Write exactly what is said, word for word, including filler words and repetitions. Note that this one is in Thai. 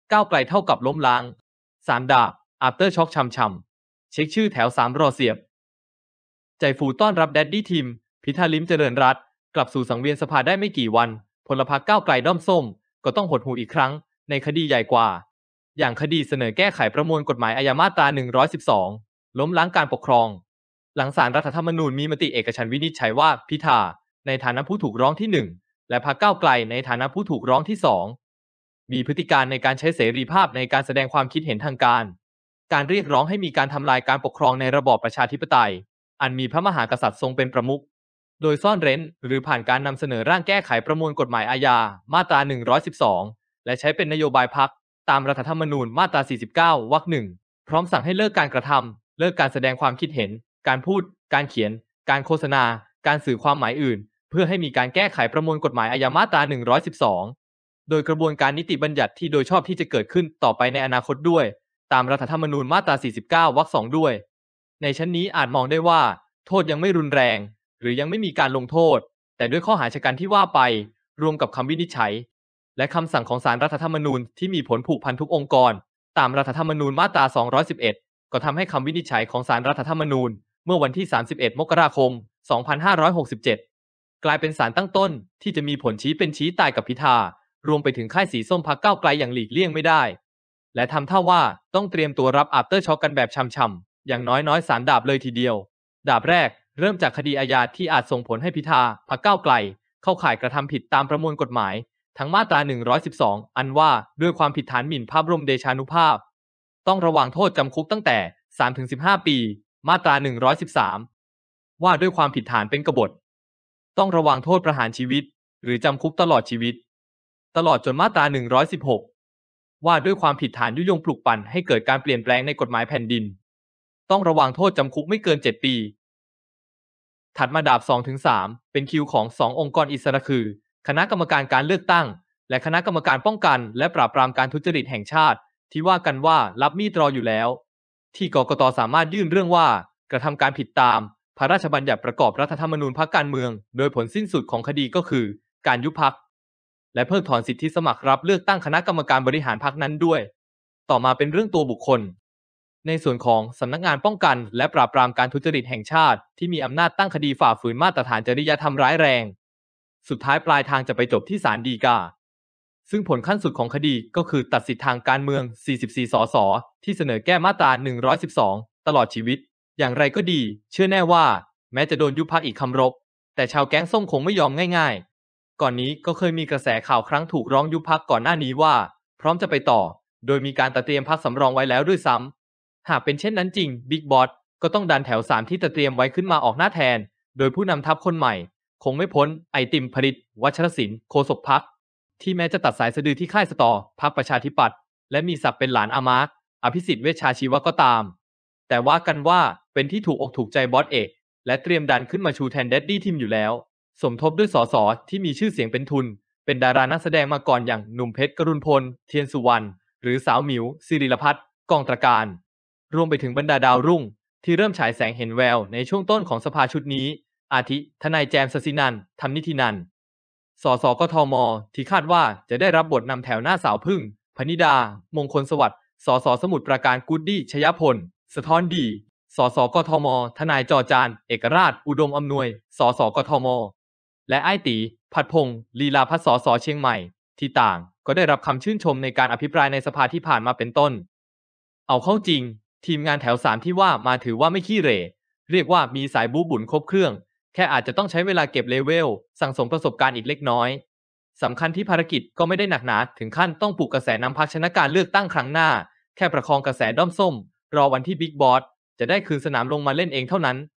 ก้าวไกลเท่ากับล้มล้างสามดาบ after shock ช่ำๆเช็คชื่อแถวสามรอเสียบใจฟูต้อนรับแดดดี้ทีมพิธาลิ้มเจริญรัตน์กลับสู่สังเวียนสภาได้ไม่กี่วันพลพรรคก้าวไกลด้อมส้มก็ต้องหดหู่อีกครั้งในคดีใหญ่กว่าอย่างคดีเสนอแก้ไขประมวลกฎหมายอาญามาตราหนึ่งร้อยสิบสองล้มล้างการปกครองหลังศาลรัฐธรรมนูญมีมติเอกฉันท์วินิจฉัยว่าพิธาในฐานะผู้ถูกร้องที่หนึ่งและพรรคก้าวไกลในฐานะผู้ถูกร้องที่สองมีพฤติการในการใช้เสรีภาพในการแสดงความคิดเห็นทางการการเรียกร้องให้มีการทำลายการปกครองในระบอบประชาธิปไตยอันมีพระมหากษัตริย์ทรงเป็นประมุขโดยซ่อนเร้นหรือผ่านการนำเสนอร่างแก้ไขประมวลกฎหมายอาญามาตราหนึ่งร้อยสิบสองและใช้เป็นนโยบายพรรคตามรัฐธรรมนูญมาตราสี่สิบเก้าวรรคหนึ่งพร้อมสั่งให้เลิกการกระทำเลิกการแสดงความคิดเห็นการพูดการเขียนการโฆษณาการสื่อความหมายอื่นเพื่อให้มีการแก้ไขประมวลกฎหมายอาญามาตราหนึ่งร้อยสิบสองโดยกระบวนการนิติบัญญัติที่โดยชอบที่จะเกิดขึ้นต่อไปในอนาคตด้วยตามรัฐธรรมนูญมาตราสี่สิบเก้าวรรคสองด้วยในชั้นนี้อาจมองได้ว่าโทษยังไม่รุนแรงหรือยังไม่มีการลงโทษแต่ด้วยข้อหาชะกันที่ว่าไปรวมกับคำวินิจฉัยและคำสั่งของศาลรัฐธรรมนูญที่มีผลผูกพันทุกองค์กรตามรัฐธรรมนูญมาตราสองร้อยสิบเอ็ดก็ทำให้คำวินิจฉัยของศาลรัฐธรรมนูญเมื่อวันที่สามสิบเอ็ดมกราคมสองพันห้าร้อยหกสิบเจ็ดกลายเป็นศาลตั้งต้นที่จะมีผลชี้เป็นชี้ตายกับพิธารวมไปถึงค่ายสีส้มพรรคก้าวไกลอย่างหลีกเลี่ยงไม่ได้และทำท่าว่าต้องเตรียมตัวรับอัฟเตอร์ช็อคกันแบบช่ำๆอย่างน้อยๆสามดาบเลยทีเดียวดาบแรกเริ่มจากคดีอาญาที่อาจส่งผลให้พิธาพรรคก้าวไกลเข้าข่ายกระทำผิดตามประมวลกฎหมายทั้งมาตราหนึ่งร้อยสิบสองอันว่าด้วยความผิดฐานหมิ่นพระบรมเดชานุภาพต้องระวังโทษจำคุกตั้งแต่ สามถึงสิบห้า ปีมาตราหนึ่งร้อยสิบสามว่าด้วยความผิดฐานเป็นกบฏต้องระวังโทษประหารชีวิตหรือจำคุกตลอดชีวิตตลอดจนมาตราหนึ่งร้อยสิบหกว่าด้วยความผิดฐานยุยงปลุกปั่นให้เกิดการเปลี่ยนแปลงในกฎหมายแผ่นดินต้องระวังโทษจำคุกไม่เกินเจ็ดปีถัดมาดาบ สองถึงสาม เป็นคิวของสององค์กรอิสระคือคณะกรรมการการเลือกตั้งและคณะกรรมการป้องกันและปราบปรามการทุจริตแห่งชาติที่ว่ากันว่ารับมีดรออยู่แล้วที่กกต.สามารถยื่นเรื่องว่ากระทำการผิดตามพระราชบัญญัติประกอบรัฐธรรมนูญพรรคการเมืองโดยผลสิ้นสุดของคดีก็คือการยุบพรรคและเพิกถอนสิทธิสมัครรับเลือกตั้งคณะกรรมการบริหารพรรคนั้นด้วยต่อมาเป็นเรื่องตัวบุคคลในส่วนของสำนักงานป้องกันและปราบปรามการทุจริตแห่งชาติที่มีอำนาจตั้งคดีฝ่าฝืนมาตรฐานจริยธรรมร้ายแรงสุดท้ายปลายทางจะไปจบที่ศาลฎีกาซึ่งผลขั้นสุดของคดีก็คือตัดสิทธิทางการเมืองสี่สิบสี่สสที่เสนอแก้มาตราหนึ่งร้อยสิบสองตลอดชีวิตอย่างไรก็ดีเชื่อแน่ว่าแม้จะโดนยุบพรรคอีกคำรบแต่ชาวแก๊งส้มคงไม่ยอมง่ายๆก่อนนี้ก็เคยมีกระแสข่าวครั้งถูกร้องยุบพรรคก่อนหน้านี้ว่าพร้อมจะไปต่อโดยมีการตัดเตรียมพรรคสำรองไว้แล้วด้วยซ้ำหากเป็นเช่นนั้นจริงบิ๊กบอสก็ต้องดันแถวสามที่ตัดเตรียมไว้ขึ้นมาออกหน้าแทนโดยผู้นำทัพคนใหม่คงไม่พ้นไอติมผลิตวัชรศิลป์โฆษกพรรคที่แม้จะตัดสายสะดือที่ค่ายสตอพรรคประชาธิปัตย์และมีศักดิ์เป็นหลานอามาร์คอภิสิทธิ์เวชชาชีวะก็ตามแต่ว่ากันว่าเป็นที่ถูกอกถูกใจบอสเอกและเตรียมดันขึ้นมาชูแทนแดดดี้ทีมอยู่แล้วสมทบด้วยสสที่มีชื่อเสียงเป็นทุนเป็นดารานักแสดงมาก่อนอย่างหนุ่มเพชรกรุณพลเทียนสุวรรณหรือสาวหมิวศิริลพัฒน์กองตระการรวมไปถึงบรรดาดาวรุ่งที่เริ่มฉายแสงเห็นแววในช่วงต้นของสภาชุดนี้อาทิทนายแจมสศินันท์ธรรมนิธินันท์สสกทมที่คาดว่าจะได้รับบทนำแถวหน้าสาวพึ่งพนิดามงคลสวัสดิ์สสสมุทรปราการกูดดี้ชยพลสะท้อนดีสสกทมทนายจอจานเอกราชอุดมอำนวยสสกทมและไอ้ตีพัดพงศ์ลีลาพัฒน์สสเชียงใหม่ที่ต่างก็ได้รับคำชื่นชมในการอภิปรายในสภาที่ผ่านมาเป็นต้นเอาเข้าจริงทีมงานแถวสามที่ว่ามาถือว่าไม่ขี้เหร่เรียกว่ามีสายบู๊บุญครบเครื่องแค่อาจจะต้องใช้เวลาเก็บเลเวลสั่งสมประสบการณ์อีกเล็กน้อยสำคัญที่ภารกิจก็ไม่ได้หนักหนาถึงขั้นต้องปลุกกระแสนำพรรคชนะการเลือกตั้งครั้งหน้าแค่ประคองกระแสด้อมส้มรอวันที่บิ๊กบอสจะได้คืนสนามลงมาเล่นเองเท่านั้น